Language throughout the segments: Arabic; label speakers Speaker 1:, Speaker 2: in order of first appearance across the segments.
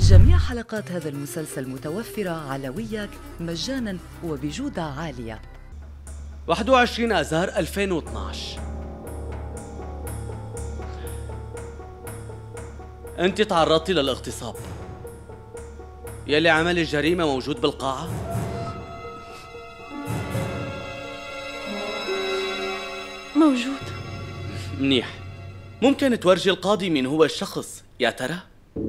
Speaker 1: جميع حلقات هذا المسلسل متوفرة على وياك مجاناً وبجودة عالية.
Speaker 2: 21 آذار 2012. أنت تعرضتي للاغتصاب. يلي عمل الجريمة موجود بالقاعة؟
Speaker 3: موجود.
Speaker 2: منيح. ممكن تورجي القاضي مين هو الشخص يا ترى؟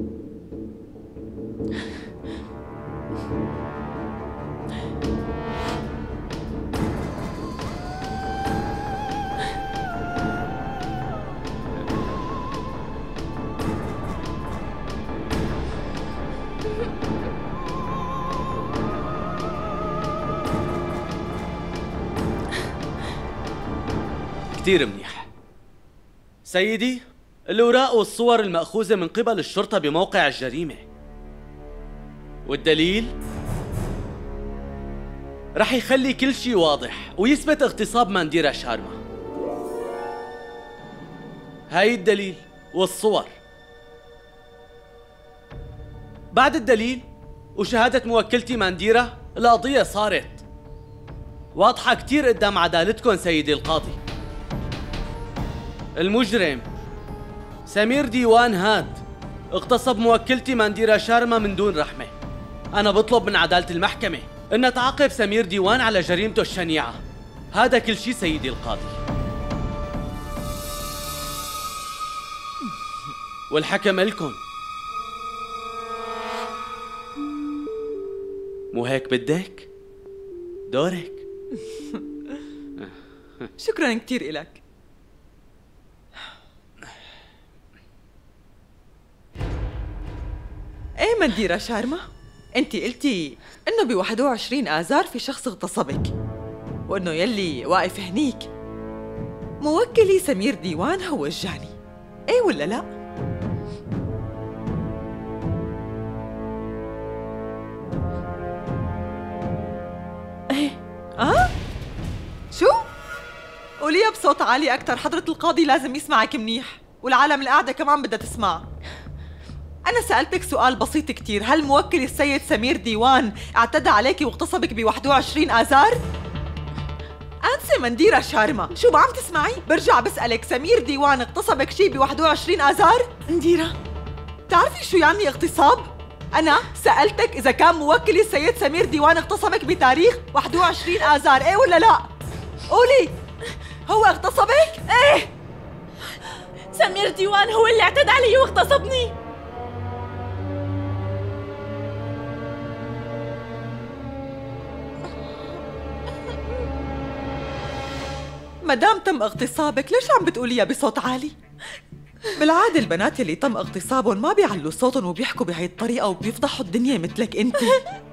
Speaker 2: كثير منيح. سيدي، الأوراق والصور المأخوذة من قبل الشرطة بموقع الجريمة والدليل رح يخلي كل شيء واضح ويثبت اغتصاب مانديرا شارما. هاي الدليل والصور. بعد الدليل وشهادة موكلتي مانديرا، القضية صارت واضحة كتير قدام عدالتكم سيدي القاضي. المجرم سمير ديوان هاد اغتصب موكلتي مانديرا شارما من دون رحمة. أنا بطلب من عدالة المحكمة إن تعاقب سمير ديوان على جريمته الشنيعة. هذا كل شيء سيدي القاضي. والحكم إلكم. مو هيك بدك؟ دورك.
Speaker 3: شكراً كتير إلك. ايه مانديرا شارما، انت قلتي انه ب 21 آذار في شخص اغتصبك، وانه يلي واقف هنيك موكلي سمير ديوان هو الجاني، ايه ولا لا؟ ايه شو؟ قوليها بصوت عالي اكثر، حضرة القاضي لازم يسمعك منيح، والعالم اللي قاعدة كمان بدها تسمع. أنا سألتك سؤال بسيط كتير، هل موكل السيد سمير ديوان اعتدى عليكي واغتصبك ب 21 آذار؟ أنسي مانديرا شارما، شو عم تسمعي؟ برجع بسألك، سمير ديوان اغتصبك شي ب 21 آذار؟ مانديرا، بتعرفي شو يعني اغتصاب؟ أنا سألتك إذا كان موكل السيد سمير ديوان اغتصبك بتاريخ 21 آذار، إيه ولا لا؟ قولي، هو اغتصبك؟ إيه؟
Speaker 4: سمير ديوان هو اللي اعتدى علي واغتصبني.
Speaker 3: مدام تم اغتصابك ليش عم بتقوليها بصوت عالي؟ بالعادة البنات اللي تم اغتصابهم ما بيعلوا صوتهم وبيحكوا بهي الطريقة وبيفضحوا الدنيا مثلك انت.